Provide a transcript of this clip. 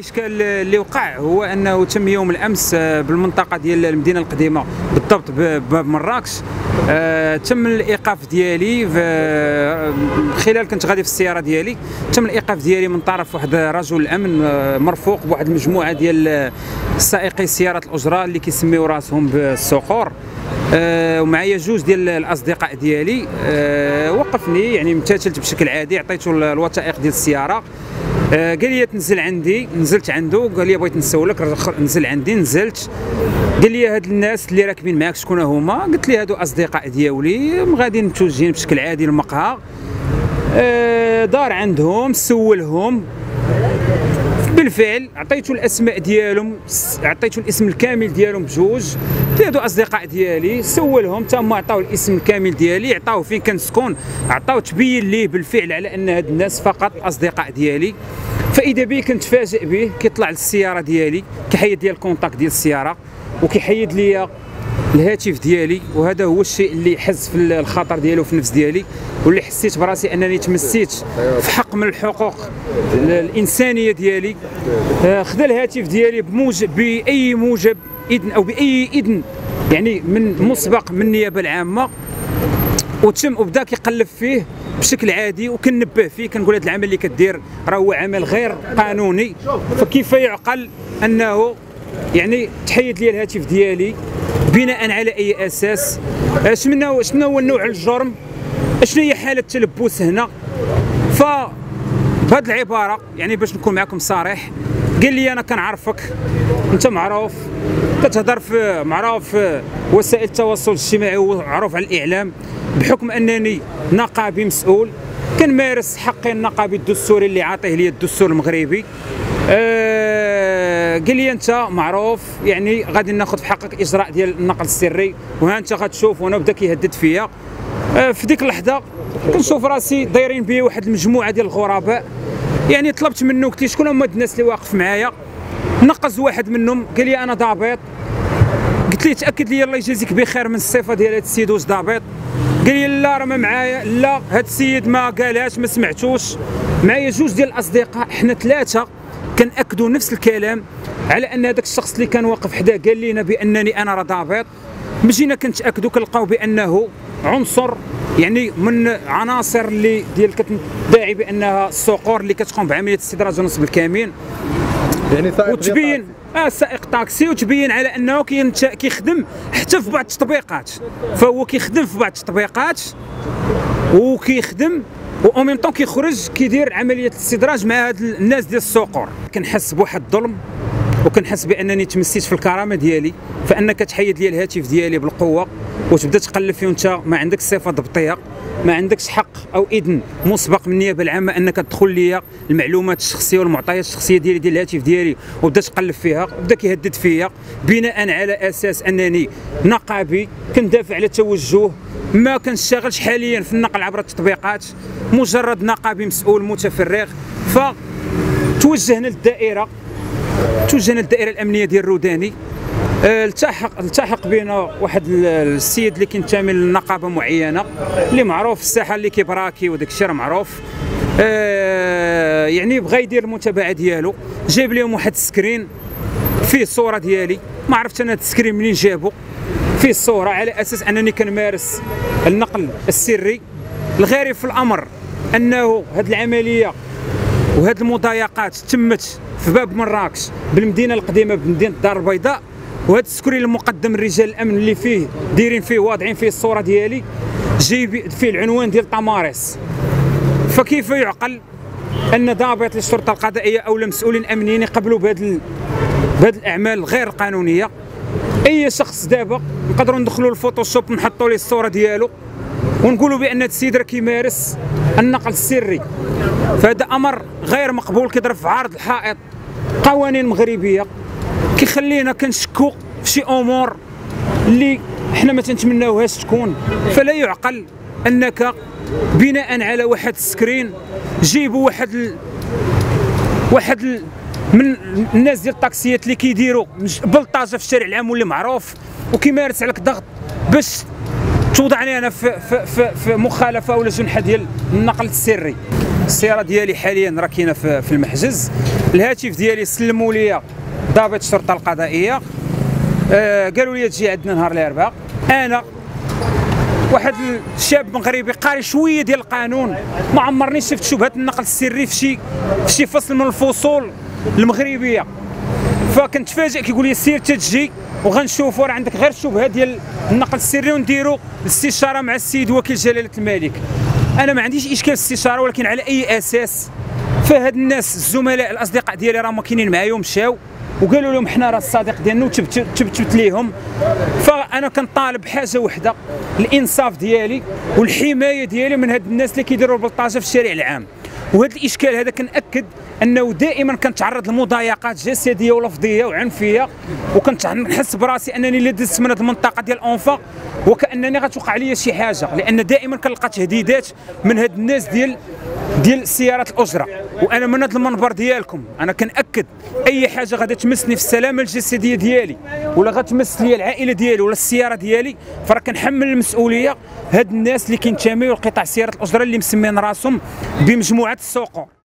الاشكال اللي وقع هو انه تم يوم الامس بالمنطقه ديال المدينه القديمه بالضبط بباب مراكش. تم الايقاف ديالي خلال كنت غادي في السياره ديالي، تم الايقاف ديالي من طرف واحد رجل الامن مرفوق بواحد المجموعه ديال سائقي سيارات الاجره اللي كيسميو راسهم بالصقور. ومعايا جوج ديال الاصدقاء ديالي. وقفني يعني امتثلت بشكل عادي، عطيته الوثائق ديال السياره. قال لي تنزل عندي، نزلت عنده، قال لي بغيت نسولك، نزل عندي، نزلت. قال لي هاد الناس اللي راكبين معاك شكون هما؟ قلت لي هادو اصدقاء ديالي غاديين متوجهين بشكل عادي للمقهى. دار عندهم سولهم، بالفعل عطيته الاسماء ديالهم، عطيته الاسم الكامل ديالهم بجوج. هادو اصدقاء ديالي، سولهم تما عطاو الاسم الكامل ديالي، عطاو فين كنسكن، عطاو تبين ليه بالفعل على ان هاد الناس فقط اصدقاء ديالي. فاذا بي كنتفاجئ به كيطلع للسياره ديالي، كيحيد لي الكونتاكت ديال السياره وكيحيد لي الهاتف ديالي. وهذا هو الشيء اللي حز في الخطر ديالو في النفس ديالي، واللي حسيت براسي انني تمسيت في حق من الحقوق الانسانيه ديالي. خدا الهاتف ديالي باي موجب اذن او باي اذن يعني من مسبق من النيابه العامه، وبدا كيقلب فيه بشكل عادي، وكنبه فيه كنقول هذا العمل اللي كدير راه هو عمل غير قانوني. فكيف يعقل انه يعني تحيد لي الهاتف ديالي بناء على اي اساس؟ شنو هو النوع الجرم؟ شنو هي حاله التلبس هنا؟ بهذه العباره يعني باش نكون معكم صريح، قال لي انا كنعرفك، انت معروف كتهضر في معروف في وسائل التواصل الاجتماعي ومعروف على الاعلام، بحكم انني نقابي مسؤول كنمارس حقي النقابي الدستوري اللي عاطيه لي الدستور المغربي. قال لي انت معروف يعني غادي ناخذ في حقك اجراء ديال النقل السري، وها انت غتشوف. وانا بدا كيهدد فيا. في ديك اللحظه كنشوف راسي دايرين بي واحد المجموعه ديال الغرباء. يعني طلبت منه، قلت له شكون هما الناس اللي واقف معايا؟ نقز واحد منهم قال لي انا ضابط. قلت لي تاكد لي الله يجازيك بخير من الصفه ديال هذا السيد واش ضابط؟ قال لي لا راه ما معايا، لا هذا السيد ما قالهاش ما سمعتوش. معايا جوج ديال الاصدقاء، حنا ثلاثه كنأكدوا نفس الكلام على ان هذاك الشخص اللي كان واقف حداه قال لنا بانني انا راه ضابط. مشينا كنتاكدوا كنلقاو بانه عنصر يعني من عناصر اللي ديال كتدعي بانها الصقور اللي كتقوم بعمليه استدراج ونصب الكمين. يعني وتبين سائق طاكسي، وتبين على انه كيخدم حتى في بعض التطبيقات. فهو كيخدم في بعض التطبيقات وكيخدم و ميم طون كيخرج كيدير عمليه الاستدراج مع هاد الناس ديال الصقور. كنحس بواحد الظلم، وكنحس بانني تمسيت في الكرامه ديالي، فانك تحيد لي الهاتف ديالي بالقوه وتبدا تقلب فيه وانت ما عندكش صفه ضبطيه، ما عندكش حق او اذن مسبق من النيابه العامه انك تدخل لي المعلومات الشخصيه والمعطيات الشخصيه ديالي ديال الهاتف ديالي وبدا تقلب فيها، وبدا كيهدد فيا بناء على اساس انني نقابي كندافع على توجه ما كنشتغلش حاليا في النقل عبر التطبيقات، مجرد نقابي مسؤول متفرغ. فتوجهنا للدائره الامنيه ديال الروداني. التحق بنا واحد السيد اللي كينتمي لنقابه معينه اللي معروف في الساحه اللي كيبراكي وداك الشيء راه معروف. يعني بغى يدير المتابعه ديالو، جايب لهم واحد السكرين فيه الصوره ديالي، ما عرفتش انا هذا السكرين منين جابو، فيه الصوره على اساس انني كنمارس النقل السري. الغريب في الامر انه هذه العمليه وهذه المضايقات تمت في باب مراكش بالمدينه القديمه بمدينه الدار البيضاء، وهذا السكرين المقدم من رجال الامن اللي فيه دايرين فيه واضعين فيه الصوره ديالي جايب فيه العنوان ديال طمارس. فكيف يعقل ان ضابط للشرطه القضائيه او مسؤولين امنيين يقبلوا بهذه الاعمال غير قانونيه؟ اي شخص دابا نقدروا ندخلوا الفوتوشوب ونحطوا ليه الصوره ديالو ونقولوا بان هذا السيد راه كيمارس النقل السري. فهذا امر غير مقبول، كيضرب في عرض الحائط قوانين مغربيه، كيخلينا كنشكوا في شي امور اللي حنا ما تنتمناوهاش تكون. فلا يعقل انك بناء على واحد السكرين جيبوا واحد من الناس ديال الطاكسيات اللي كيديروا بلطاجه في الشارع العام واللي معروف وكيمارس عليك ضغط باش توضعني انا في مخالفه ولا جنحه ديال النقل السري. السياره ديالي حاليا راه كاينه في المحجز. الهاتف ديالي سلموا لي ضابط الشرطه القضائيه، قالوا لي تجي عندنا نهار الاربعاء. انا واحد الشاب مغربي قاري شويه ديال القانون، ما عمرني شفت شبهه النقل السري في شي فصل من الفصول المغربيه، فكنت فاجئ كيقول لي سير تجي وغنشوفوا راه عندك غير الشبهه ديال النقل السري ونديروا الاستشاره مع السيد وكيل جلاله الملك. انا ما عنديش اشكال في الاستشاره، ولكن على اي اساس؟ فهاد الناس الزملاء الاصدقاء ديالي راهم كاينين معايا ومشاو وقالوا لهم حنا راه الصديق ديالنا وتبت ليهم. فانا كنطالب بحاجه وحده، الانصاف ديالي والحمايه ديالي من هاد الناس اللي كيديروا البلطاجه في الشارع العام. وهذا الاشكال هذا كنأكد انه دائما كنتعرض لمضايقات جسديه ولفظيه وعنفيه، وكنحس براسي انني اللي دزت من هذه المنطقه ديال الانفاق وكانني غتوقع لي شي حاجه، لان دائما كنلقى تهديدات من هاد الناس ديال سيارات الاجره. وانا من هذا المنبر ديالكم انا كنأكد اي حاجه غادي تمسني في السلامه الجسديه ديالي ولا غتمس لي العائله ديالي ولا السياره ديالي، فراه كنحمل المسؤوليه هاد الناس اللي كينتميو لقطاع سيارات الاجره اللي مسمين راسهم بمجموعه السوقور.